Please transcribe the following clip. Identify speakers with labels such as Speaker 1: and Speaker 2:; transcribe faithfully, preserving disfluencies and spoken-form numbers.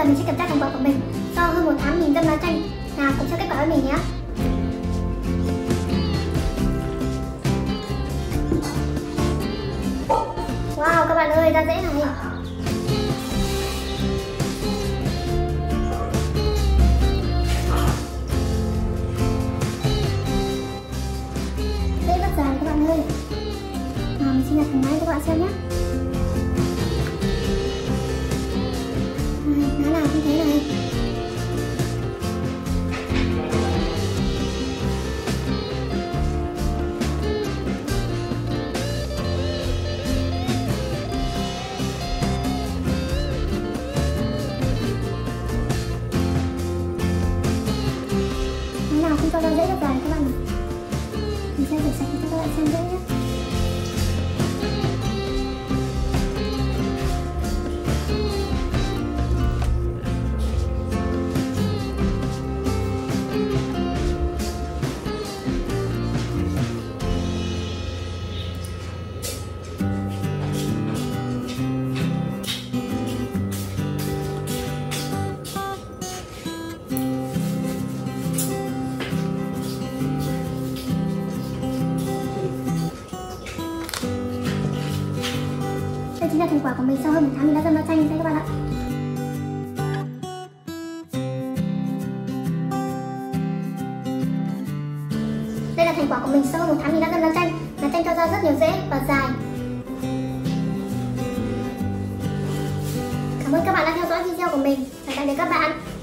Speaker 1: mình sẽ kiểm tra thành quả của mình. Sau hơn một tháng mình dâm lá chanh, nào cùng xem kết quả với mình nhé. Wow các bạn ơi, ra rễ này. Rễ rất dài các bạn ơi. Nào mình xin nhặt phần máy cho các bạn xem nhé. Lá nào cũng thế này. Lá nào cũng cho ra rễ rất dài các bạn. Mình sẽ rửa sạch cho các bạn xem rễ nhé. Đây chính là thành quả của mình sau hơn một tháng mình đã dâm lá chanh đây các bạn ạ. Đây là thành quả của mình sau hơn một tháng mình đã dâm lá chanh. Lá chanh cho ra rất nhiều rễ và dài. Cảm ơn các bạn đã theo dõi video của mình và tạm biệt các bạn.